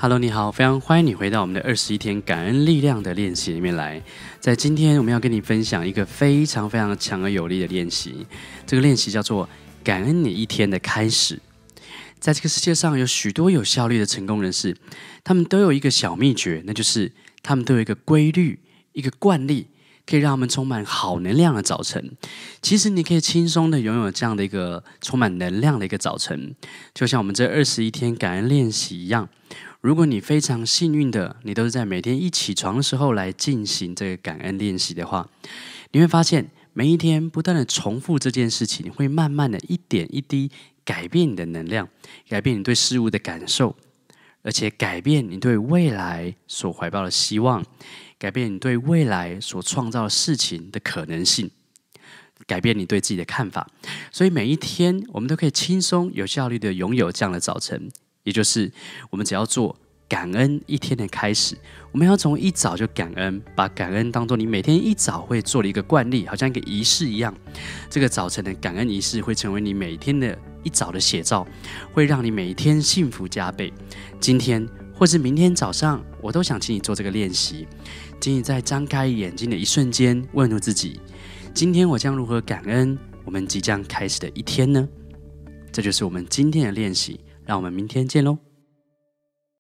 Hello， 你好，非常欢迎你回到我们的21天感恩力量的练习里面来。在今天，我们要跟你分享一个非常非常强而有力的练习。这个练习叫做感恩你一天的开始。在这个世界上，有许多有效率的成功人士，他们都有一个小秘诀，那就是他们都有一个规律、一个惯例，可以让他们充满好能量的早晨。其实你可以轻松的拥有这样的一个充满能量的一个早晨，就像我们这21天感恩练习一样。如果你非常幸运的，你都是在每天一起床的时候来进行这个感恩练习的话，你会发现每一天不断的重复这件事情，会慢慢的一点一滴改变你的能量，改变你对事物的感受，而且改变你对未来所怀抱的希望，改变你对未来所创造的事情的可能性，改变你对自己的看法。所以每一天我们都可以轻松有效率的拥有这样的早晨，也就是我们只要做感恩一天的开始。我们要从一早就感恩，把感恩当作你每天一早会做的一个惯例，好像一个仪式一样。这个早晨的感恩仪式会成为你每天的一早的写照，会让你每一天幸福加倍。今天或是明天早上，我都想请你做这个练习。请你在张开眼睛的一瞬间，问问自己：今天我将如何感恩我们即将开始的一天呢？这就是我们今天的练习。让我们明天见喽。